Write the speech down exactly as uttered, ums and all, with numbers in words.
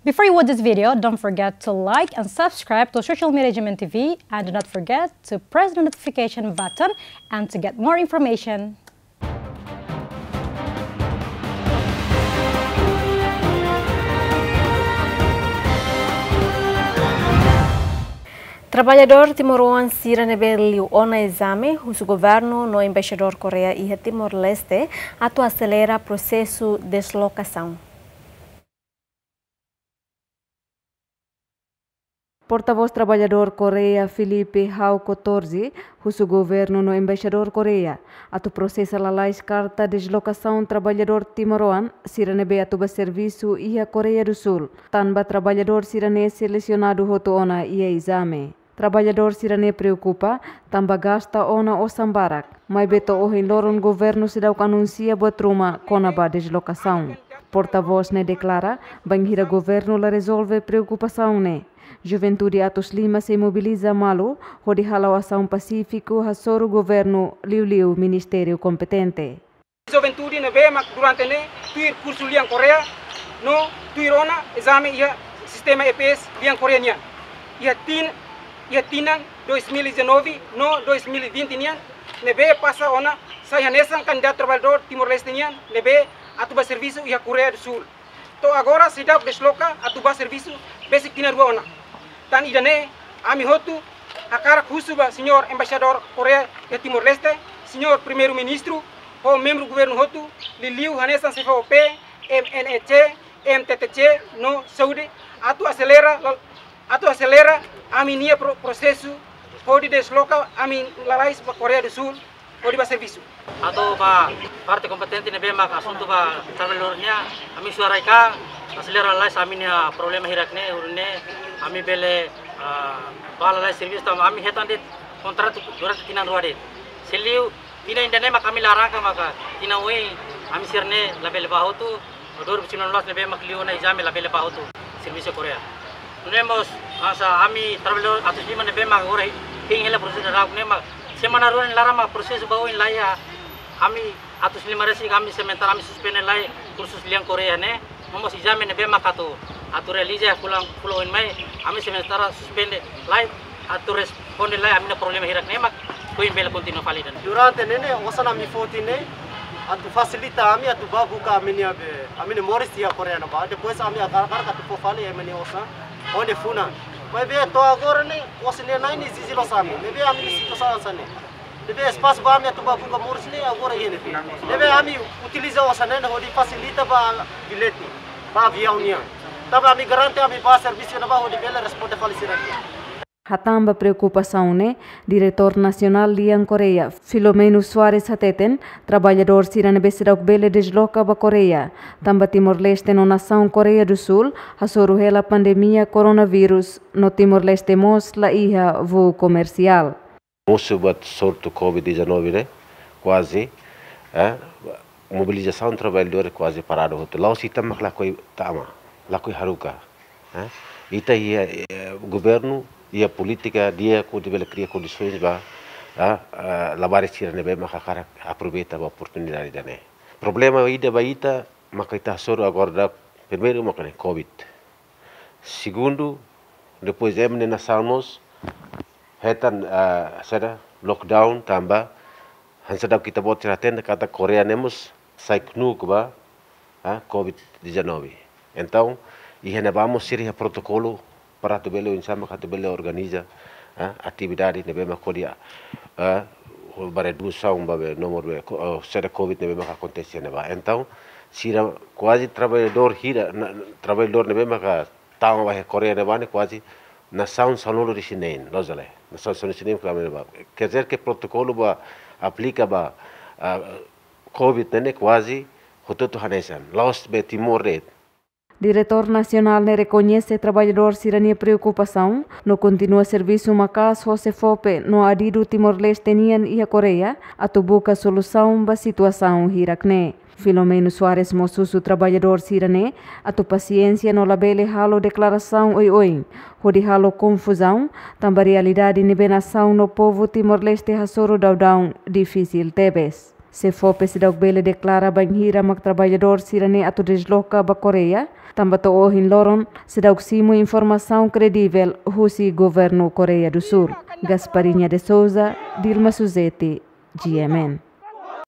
Before you watch this video, don't forget to like and subscribe to Social Media G M T V, and do not forget to press the notification button and to get more information. Trabalhador timoruan Siranebeliu ona exame, o governo no embaixador Coreia e Timor-Leste atu acelera processo de deslocação. Porta-voz trabalhador Coreia Felipe Hau Kotorzi, o governo no embaixador Coreia, atu processa a lais carta de deslocação trabalhador timoruan Siranebe atuba serviço e a Coreia do Sul, tanba trabalhador siranês selecionado hoto ona e exame. Trabalhador sirane preocupa, tamba gasta ona o sambarak, mas beto o loron governo se dá o anuncia botruma conaba deslocação. Porta-voz ne declara, banhira governo la resolve preocupação ne. Juventude Atos Lima se mobiliza malu, hodi halau ação pacífico hasoro governo liu-liu ministério competente. Juventude ne vema durante ne tuir curso liang Korea, no tuirona exame ia sistema E P S liang Koreania. Ia tin ia tinan dois mil e dezenove no dois mil e vinte nian nebe passa ona saya nesan candidato trabalhador Timor-Leste nian nebe atuba serviço ia Coreia do Sul. To agora se dá desloca atuba serviço basic tinar rua ona. Tan idane ami hotu akara kusuba senhor embaixador Coreia e Timor-Leste, senhor primeiro ministro, o membro do governo hotu liliu hanesan C F O P, M N E C, M T T C no Saúde atu acelera atu acelera a minha processo pode desloca a min lalais para Coreia do Sul pode para serviço. Atau pa parte kompetente ne bema asunto pa trabalhadornya ami suaraika acelera lalais aminia problema hirakne urne ami bele bala lalais serviço tam ami hetande kontratu durante tinan ruade seliu tina indane mak kami laraka maka tina we ami sirne label bahotu dua ribu sembilan belas ne bema kliona exame label bahotu serviço Korea. Nemos asa ami trabalhador Atos Lima ne bema ora hing hela proses darak ne ma semana ruan larama proses bau in laya ami Atos Lima resi kami sementara ami suspende lai kursus liang Korea ne momos exame ne bema kato atu realiza pulang pulau in mai ami sementara suspende lai atu responde lai ami na problema hirak ne mak kuin bela continua validan durante nene osana mi fotine atu facilita ami atu babuka ami ne ami ne moris dia Korea na ba depois ami agar agar katu fofali ami ne osa onde funa mas be to agora ne osne nai ni zizilo sami nebe ami ni sito sa sane nebe espaço ba ami atu babuka moris ne agora yene nebe ami utiliza osane hodi facilita ba bilete ba avião nia taba ami garante ami ba serviço na ba hodi bela responde falisirante. Hatamba preocupação ne, diretor nacional liang Coreia, Filomeno Soares Hateten, trabalhador siranebe sidauk bele desloca ba Coreia, tamba Timor-Leste no nação Coreia do Sul, hasoro hela pandemia coronavírus no Timor-Leste mos la iha voo comercial. Moço bat sorto Covid dezenove né, quase, eh, mobilização trabalhador quase parado hoto. Lá o sistema mak lakoi tama, lakoi haruka, eh, ita ia governo ia política dia ku dibela cria condições ba a lavar sirane be makakara aproveita a oportunidade dane problema ida baita makaita soro agora primeiro makane Covid segundo depois emne na salmos hetan sada lockdown tamba hansadap kita bot tiraten kata Korea nemos saiknu ba Covid dezenove então e renovamos seria protocolo para tu belo insama que tu belo organiza uh, atividade nebe makodia uh, bare redução babe número uh, será Covid nebe mak acontece neba então sira quase trabalhador hira na, trabalhador nebe mak tama vai Coreia neba quase nação sonoro de chinês lozale nação sonoro de chinês neba quer dizer que protocolo ba aplica ba uh, Covid nene quase hototo hanesan lost be Timor-Leste. Diretor nacional ne reconhece trabalhador sirania preocupação, no continua serviço macas José Fope no adido Timor-Leste nian e a Coreia, atu busca solução ba situação hirakne. Filomeno Soares mosusu trabalhador sirane, atu paciência no labele halo declaração oi oi, hodi halo confusão, tamba realidade nibenação no povo Timor-Leste hasoro daudão difícil tebes. Se for Presidente Bele declara banhira mak trabalhador sirane atu desloca ba Coreia, também to ohin loron se dá simo informação credível husi governo Coreia do Sul. Gasparinha de Souza, Dilma Suzete, G M N.